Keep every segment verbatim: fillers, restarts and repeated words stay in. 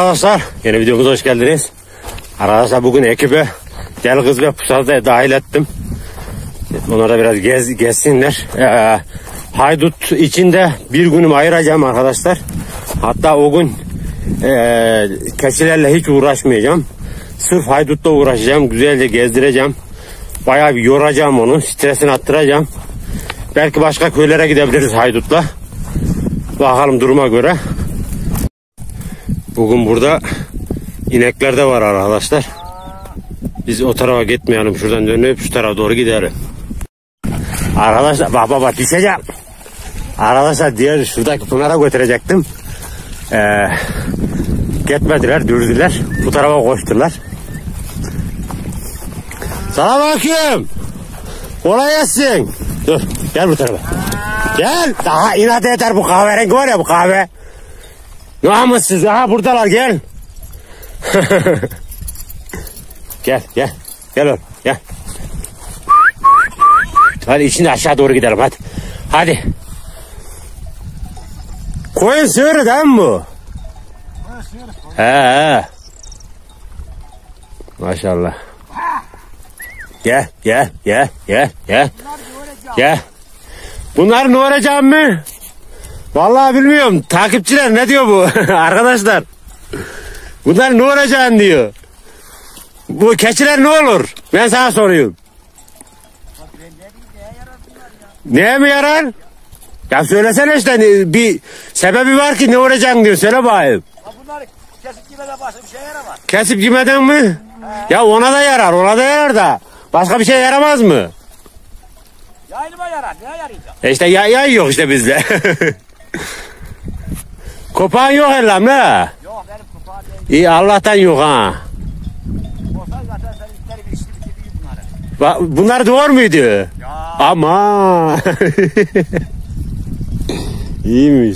arkadaşlar, yeni videomuza hoş geldiniz. Arkadaşlar bugün ekibe Deli Kız ve Pusat'ı da dahil ettim. Onlara biraz gez, gezsinler. Ee, haydut içinde bir günümü ayıracağım arkadaşlar. Hatta o gün e, keçilerle hiç uğraşmayacağım. Sırf haydutla uğraşacağım. Güzelce gezdireceğim. Bayağı bir yoracağım onu. Stresini attıracağım. Belki başka köylere gidebiliriz haydutla. Bakalım duruma göre. Bugün burada inekler de var arkadaşlar. Biz o tarafa gitmeyelim. Şuradan dönüp şu tarafa doğru gidelim. Arkadaşlar bak bak bak düşeceğim. Arkadaşlar diğer şuradaki pınara götürecektim. Ee, gitmediler, dürdüler. Bu tarafa koştular. Selamünaleyküm. Kolay gelsin. Dur gel bu tarafa. Gel. Daha inat eder bu kahverengi var ya, bu kahve. Namussuz. Aha buradalar, gel. Gel gel. Gel oğlum gel. Hadi içinde aşağı doğru gidelim hadi. Hadi. Koyun sığırı değil mi bu? He he. Maşallah. Gel gel gel gel gel. Gel. Bunlar ne olacak mı? Vallahi bilmiyorum. Takipçiler ne diyor bu? Arkadaşlar. Bunlar ne olacak diyor. Bu keçiler ne olur? Ben sana soruyorum. Neye mi yarar? Ya söylesene işte, bir sebebi var ki ne olacaksın diyor. Söyle bakayım. Bunlar kesip gimeden başka bir şey yaramaz. Kesip gimeden mi? He. Ya ona da yarar, ona da yarar da. Başka bir şey yaramaz mı? Yaylıma yarar, neye yarayacak? E işte yay, yay yok işte bizde. Kopağın yok ellam ne? Yok, benim kopağım değil. İyi, Allah'tan yok ha. Olsa zaten sen üstleri bir işini bitirdiğin bunları. Bunlar doğru muydu? Ya. Ama. İyiymiş.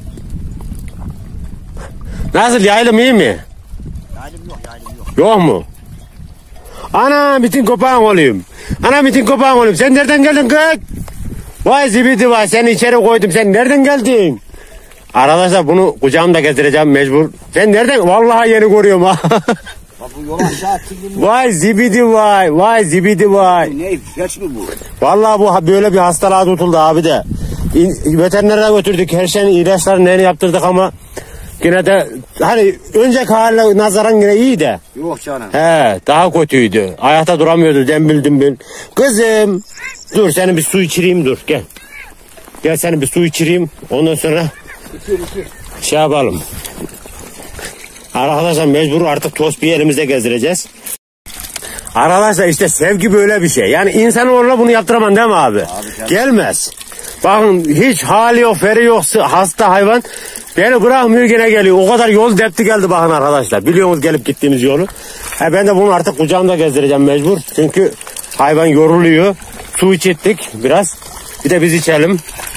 Nasıl, yaylım iyi mi? Yaylım yok, yaylım yok. Yok mu? Ana bütün kopağın olayım. Ana bütün kopağın olayım. Sen nereden geldin kız? Vay zibidi vay, seni içeri koydum. Sen nereden geldin? Arkadaşlar bunu kucağımda gezdireceğim mecbur. Sen nereden? Vallahi yeni görüyorum ha. Bu yol aşağı atıldım. Vay zibidi vay. Vay zibidi vay. Ne? Geç mi bu? Vallahi bu böyle bir hastalığa tutuldu abi de. Veterinere götürdük. Her şeyin ilaçlarını neyini yaptırdık ama yine de hani önceki haline nazaran yine iyi de. Yok canım. He, daha kötüydü. Ayakta duramıyordu, dembil dimbil. Kızım dur, senin bir su içireyim, dur gel. Gel senin bir su içireyim. Ondan sonra İçir, içir. şey yapalım. Arkadaşlar mecbur artık tost bir elimizde gezdireceğiz. Arkadaşlar işte sevgi böyle bir şey. Yani insanoğluna bunu yaptıramam değil mi abi? Abi gelmez. Bakın hiç hali yok, feri yok, hasta hayvan. Beni bırakmıyor, gene geliyor. O kadar yol depti geldi bakın arkadaşlar. Biliyorsunuz gelip gittiğimiz yolu. He, ben de bunu artık kucağımda gezdireceğim mecbur. Çünkü hayvan yoruluyor. Su içittik biraz. Bir de biz içelim.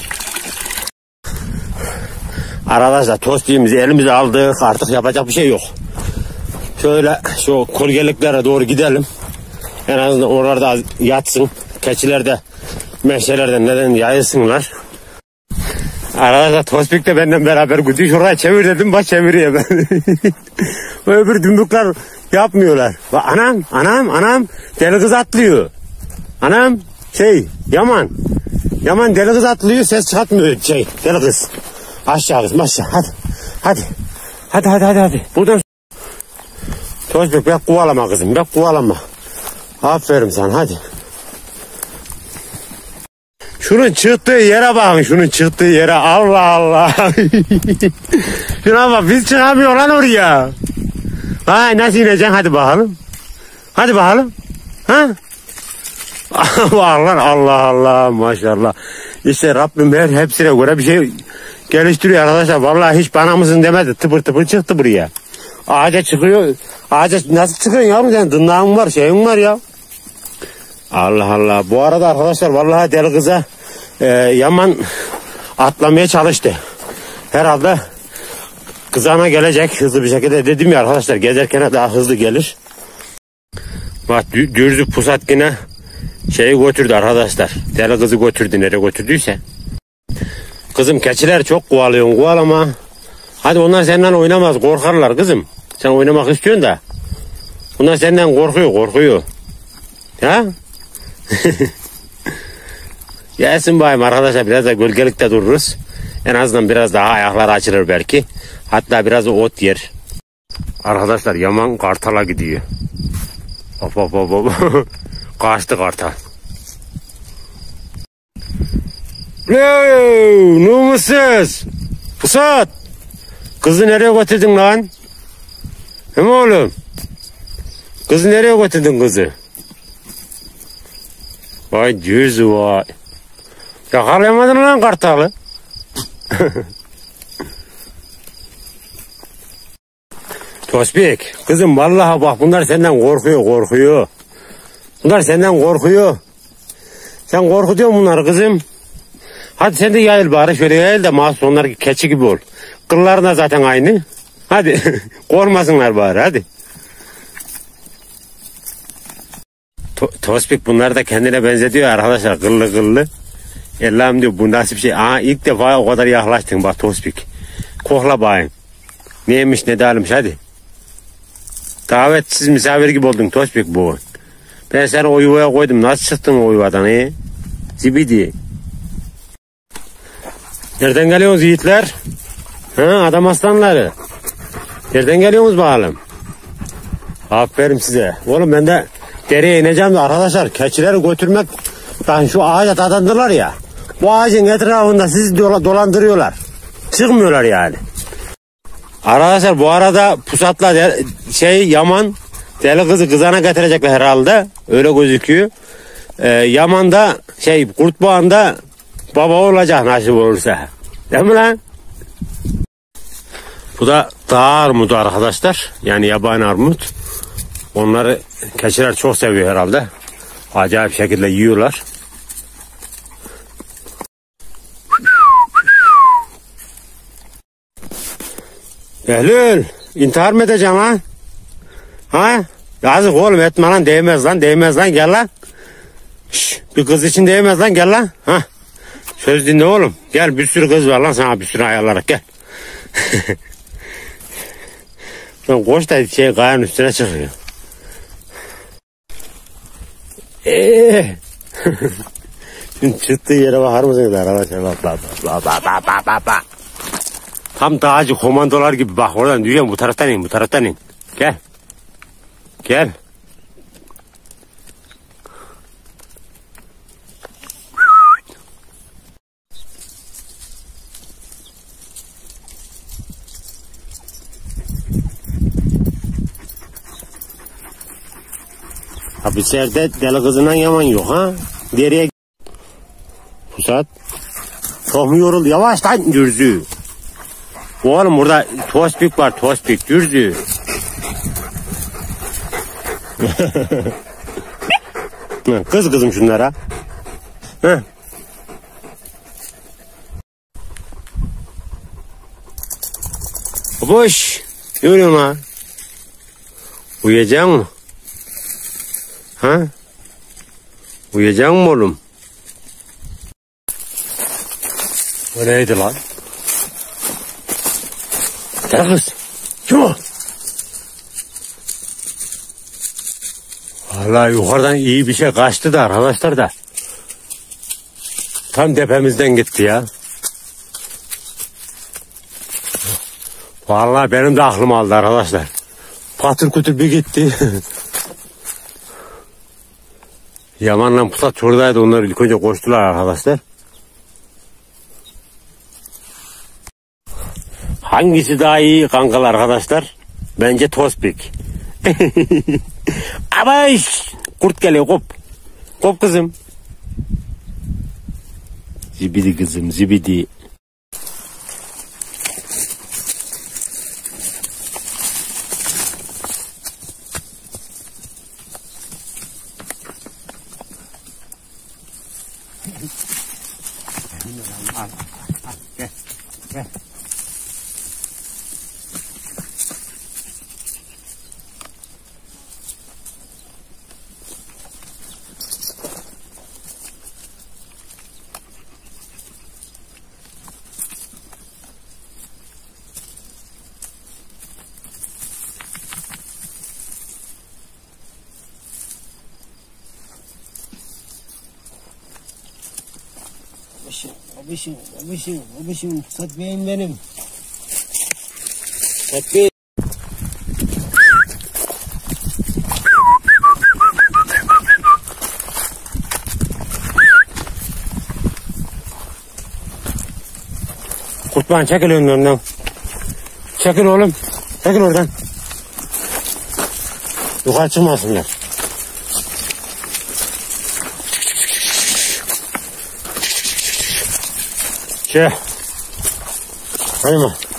Arkadaşlar tostiğimizi elimize aldık. Artık yapacak bir şey yok. Şöyle şu kolgeliklere doğru gidelim. En azından oralarda yatsın. Keçiler de meşelerden neden yayılsınlar. Arkadaşlar Tospik de benden beraber gidiyor. Şuraya çevir dedim, bak çeviriyor ben. Öbür dümbükler yapmıyorlar. Bak, anam anam anam deli kız atlıyor. Anam şey Yaman. Yaman deli kız atlıyor, ses çıkartmıyor şey deli kız. Aşağı kız aşağı, hadi. Hadi. Hadi hadi hadi hadi. Buradan Tospik bek kovalama kızım, bek kovalama. Aferin sana, hadi. Şunun çıktığı yere bakın, şunun çıktığı yere, Allah Allah. Şuna bak, biz çıkamıyoruz lan oraya. Vay, nasıl ineceksin, hadi bakalım. Hadi bakalım. Ha? Allah Allah Allah, maşallah. İşte Rabbim her hepsine göre bir şey geliştiriyor arkadaşlar. Vallahi hiç bana mısın demedi, tıpır tıpır çıktı buraya. Ağaca çıkıyor. Ağaca nasıl çıkıyorsun yavrum sen? Dırnağın var, şeyin var ya. Allah Allah. Bu arada arkadaşlar vallahi deli kıza e, Yaman atlamaya çalıştı. Herhalde kızana gelecek hızlı bir şekilde, dedim ya arkadaşlar, gezerken daha hızlı gelir. Bak dürzü Pusat yine şeyi götürdü arkadaşlar. Deli kızı götürdü, nereye götürdüyse. Kızım keçiler çok kovalıyorsun, kovalama. Hadi onlar seninle oynamaz, korkarlar kızım. Sen oynamak istiyorsun da. Bunlar senden korkuyor, korkuyor. Ha? Gelsin bayım arkadaşlar, biraz da gölgelikte dururuz. En azından biraz daha ayakları açılır belki. Hatta biraz da ot yer. Arkadaşlar Yaman kartala gidiyor. Hop hop hop hop. Kaçtı kartal. Numusuz. Pusat. Kızı nereye götürdün lan? Hem oğlum. Kızı nereye götürdün kızı? Vay cüzü vay. Yakalayamadın lan kartalı. Tospik, kızım vallahi bak bunlar senden korkuyor, korkuyor. Bunlar senden korkuyor. Sen korkutuyorsun bunları kızım. Hadi sen de yayıl bari, şöyle yayıl da mahsus onlar keçi gibi ol. Kılların da zaten aynı. Hadi korkmasınlar bari, hadi. To Tospik bunlar da kendine benzetiyor arkadaşlar, kıllı kıllı. Allah'ım diyor, bu nasıl bir şey. Aa, ilk defa o kadar yaklaştın bak Tospik. Kokla bayım. Neymiş ne değilmiş, hadi. Davetsiz misafir gibi oldun Tospik bu. Ben seni o yuvaya koydum. Nasıl çıktın o yuvadan he? Zibidi. Nereden geliyorsunuz yiğitler? Ha, adam aslanları. Nereden geliyorsunuz bakalım? Aferin size. Oğlum ben de dereye ineceğim de arkadaşlar, keçileri götürmek, yani şu ağaca dadandılar ya. Bu ağacın etrafında sizi dolandırıyorlar. Çıkmıyorlar yani. Arkadaşlar bu arada Pusat'la de, şey Yaman deli kızı kızana getirecekler herhalde. Öyle gözüküyor. Ee, Yaman da şey Kurtboğan'da baba olacak nasip olursa. Değil mi lan? Bu da dağ armudu arkadaşlar. Yani yabani armut. Onları keçiler çok seviyor herhalde. Acayip şekilde yiyorlar. Ehlül, intihar mı edeceğim ha? Ha? Yazık oğlum, etme lan, değmez lan, değmez lan, gel lan. Şş, bir kız için değmez lan, gel lan. Ha? Söz dinle oğlum, gel, bir sürü kız var lan sana, bir sürü ayarlarak gel. Lan koş da şey kayanın üstüne çıkıyor. Eee. Şimdi çıktığı yere bakar mısınız arkadaşlar? Bak bak bak bak bak bak bak bak. Tam dağcı komandolar gibi bak, oradan duyuyorum, bu taraftan in, bu taraftan in. Gel. Gel. Abi içeride deli kızından Yaman yok ha. Dereye Pusat. Çok mu yoruldu? Yavaş lan dürzü. Oğlum burada Tospik var, Tospik dürzü. Kız kızım şunlara. Heh. Boş. Ne oluyor lan? Uyuyacak mı? Ha? Uyuyacak mı oğlum? O neydi lan? Gel kız. Kim o? Vallahi yukarıdan iyi bir şey kaçtı da arkadaşlar da. Tam tepemizden gitti ya. Vallahi benim de aklım aldı arkadaşlar. Patır kütür bir gitti. Yaman'la Pusat şuradaydı, onlar ilk önce koştular arkadaşlar. Hangisi daha iyi kankalar arkadaşlar? Bence Tospik. Abaş! Kurt geliyor, kop. Kop kızım. Zibidi kızım, zibidi. Gel, gel. Babişim, babişim, babişim, babişim, Pusat Bey'im benim. Pusat Bey. Kurtman çekil önünden. Çekil oğlum. Çekil oradan. Yukarı çıkmasınlar. Şey. Hayır mı?